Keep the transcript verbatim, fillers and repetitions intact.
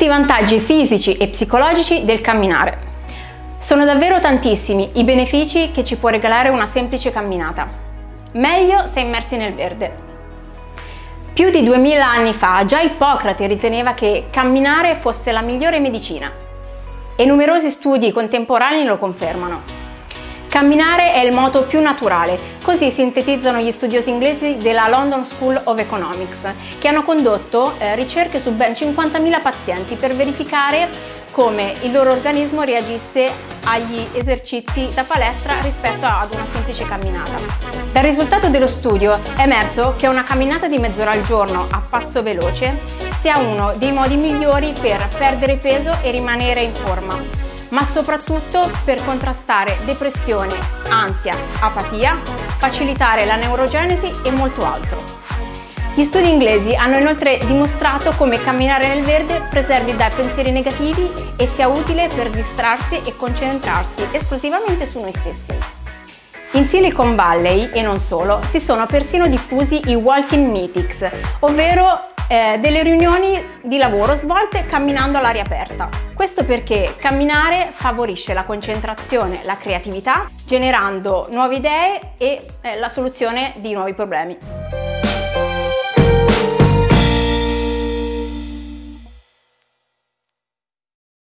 tutti i vantaggi fisici e psicologici del camminare. Sono davvero tantissimi i benefici che ci può regalare una semplice camminata. Meglio se immersi nel verde. Più di duemila anni fa già Ippocrate riteneva che camminare fosse la migliore medicina e numerosi studi contemporanei lo confermano. Camminare è il modo più naturale, così sintetizzano gli studiosi inglesi della London School of Economics, che hanno condotto eh, ricerche su ben cinquantamila pazienti per verificare come il loro organismo reagisse agli esercizi da palestra rispetto ad una semplice camminata. Dal risultato dello studio è emerso che una camminata di mezz'ora al giorno a passo veloce sia uno dei modi migliori per perdere peso e rimanere in forma, ma soprattutto per contrastare depressione, ansia, apatia, facilitare la neurogenesi e molto altro. Gli studi inglesi hanno inoltre dimostrato come camminare nel verde preservi dai pensieri negativi e sia utile per distrarsi e concentrarsi esclusivamente su noi stessi. In Silicon Valley, e non solo, si sono persino diffusi i walking meetings, ovvero eh, delle riunioni di lavoro svolte camminando all'aria aperta. Questo perché camminare favorisce la concentrazione, la creatività, generando nuove idee e eh, la soluzione di nuovi problemi.